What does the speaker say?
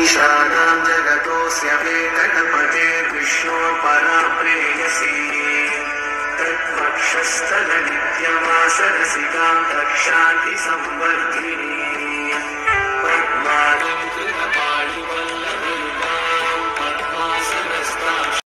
ईशानां जगतोऽस्य वेङ्कटपते विष्णोर्परा प्रेयसी तत्वक्षस्थलनित्यमासरसिकां तत्शान्तिसंवर्धिनी पद्मानां